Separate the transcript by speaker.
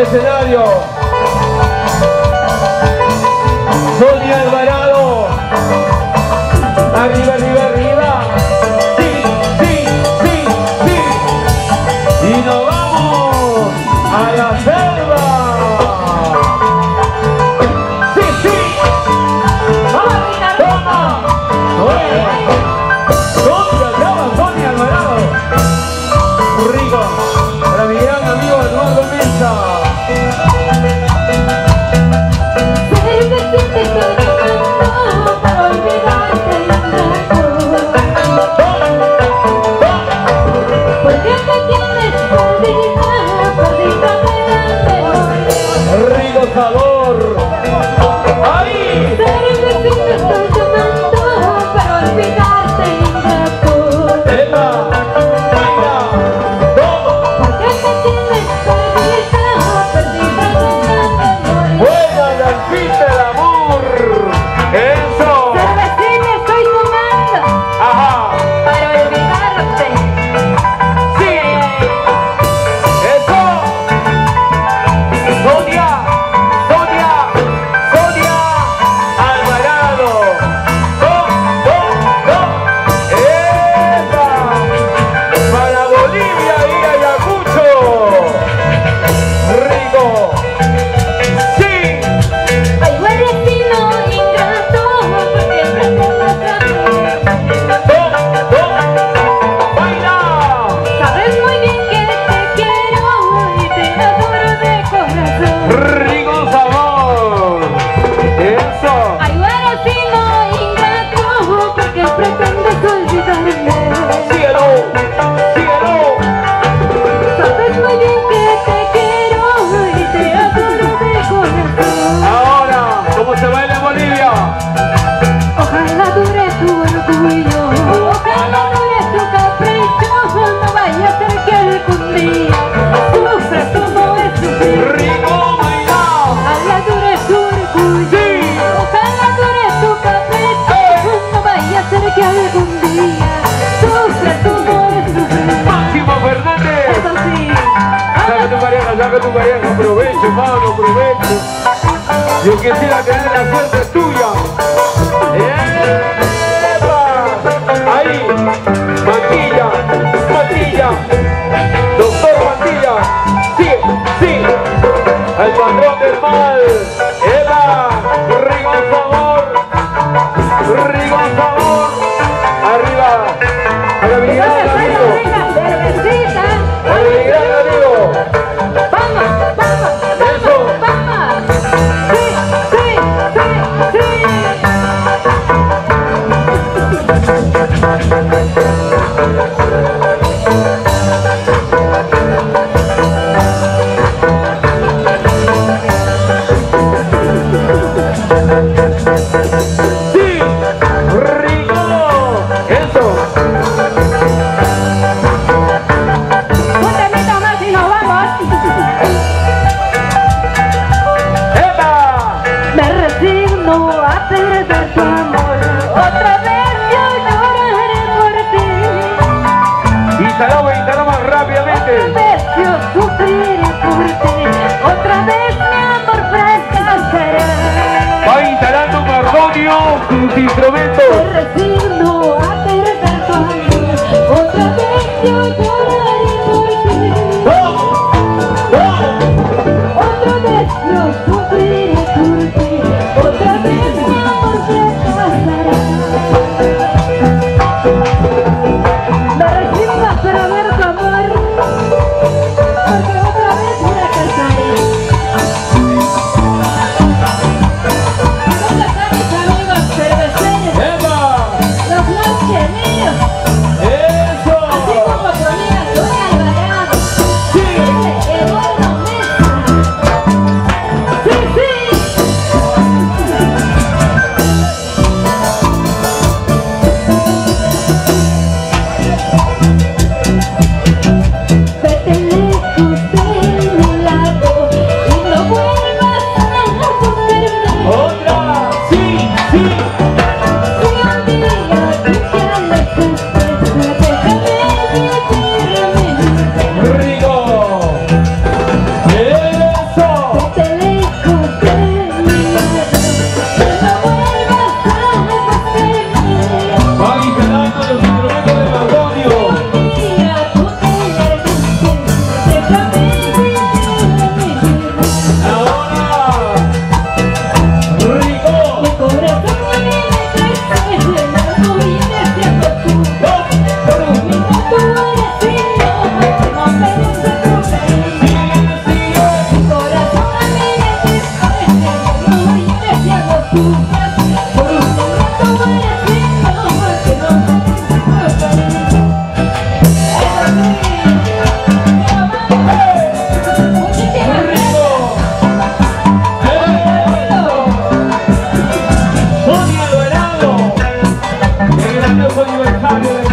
Speaker 1: escenario. Sonia Alvarado. Arriba, arriba, arriba. Sí, sí, sí, sí. Y nos vamos a la selva. Sí, sí. Toma. ¿Dónde acaba Sonia Alvarado? Muy rico. Para mi gran amigo Eduardo Mesa. Rico sabor. ¡Ahí! ¡Epa! ¡Baila! ¡Buena la pista del amor! ¡Eso!
Speaker 2: Cervecita estoy tomando.
Speaker 1: ¡Ajá!
Speaker 2: Para olvidarte.
Speaker 1: ¡Sí! ¡Eso! ¡Sonia! ¡Sonia! ¡Sonia! ¡Alvarado! ¡Epa! ¡Para Bolivia y Ayacucho! ¡Rico! ¡Sí!
Speaker 2: Ay, huelecino ingrato, porque pretendas a
Speaker 1: ¡Baila!
Speaker 2: sabes muy bien que te quiero y te adoro de corazón.
Speaker 1: ¡Rico sabor! ¡Eso!
Speaker 2: Ay, huelecino ingrato, porque pretendes olvidarme.
Speaker 1: ¡Síguelo! ¡Síguelo!
Speaker 2: Sabes muy bien que te quiero y te adoro de corazón.
Speaker 1: Ahora, ¿cómo se baila en Bolivia?
Speaker 2: Ojalá dure tu orgullo, ojalá dure tu capricho, no vaya a ser que algún día sufras como es sufrir.
Speaker 1: ¡Rico baila!
Speaker 2: Ojalá dure tu orgullo,
Speaker 1: Sí.
Speaker 2: ojalá dure tu capricho, no vaya a ser que algún día sufras como es sufrir.
Speaker 1: ¡Máximo Fernández!
Speaker 2: Eso sí,
Speaker 1: Saca tu pareja, aprovecho, mano, aprovecho. Yo quisiera tener la suerte tuya. ¡Epa! Ahí, Mantilla, Mantilla, doctor Mantilla, sigue, sí, al patrón del mal. ¡Epa! ¡Rico sabor! ¡Rico sabor! Arriba, a la habilidad del amigo,
Speaker 2: venga, cervecita,
Speaker 1: a la habilidad del amigo.
Speaker 2: vamos, vamos,
Speaker 1: Eso.
Speaker 2: vamos, sí, sí, sí,
Speaker 1: ¡Sí! ¡Rico! ¡Eso!
Speaker 2: un temita más y nos vamos.
Speaker 1: ¡Epa!
Speaker 2: Me resigno a perder tu amor, otra vez yo lloraré por ti.
Speaker 1: Instalamos más rápidamente.
Speaker 2: Otra vez yo sufriré por ti, otra vez mi amor fracasará.
Speaker 1: Va instalando Mardonio sus instrumentos.
Speaker 2: Me resigno a perder tu amor, otra vez yo lloraré por ti.
Speaker 1: ¡Vamos! ¡Vamos!
Speaker 2: Otra vez yo sufriré por ti, otra vez mi amor fracasará. Me resigno a perder tu amor, porque otra vez fracasaré. ¿Dónde están mis amigos cerveceros?
Speaker 1: ¡Epa!
Speaker 2: Los noches míos,
Speaker 1: ¡Eso!
Speaker 2: así como ponía Sonia Alvarado, Eduardo Mesa. Sí, sí. Vete lejos de mi lado y no vuelvas a buscarme.
Speaker 1: ¡Otra! ¡Sí! ¡Sí!
Speaker 2: Si un día tú te alejas
Speaker 1: grandioso aniversario de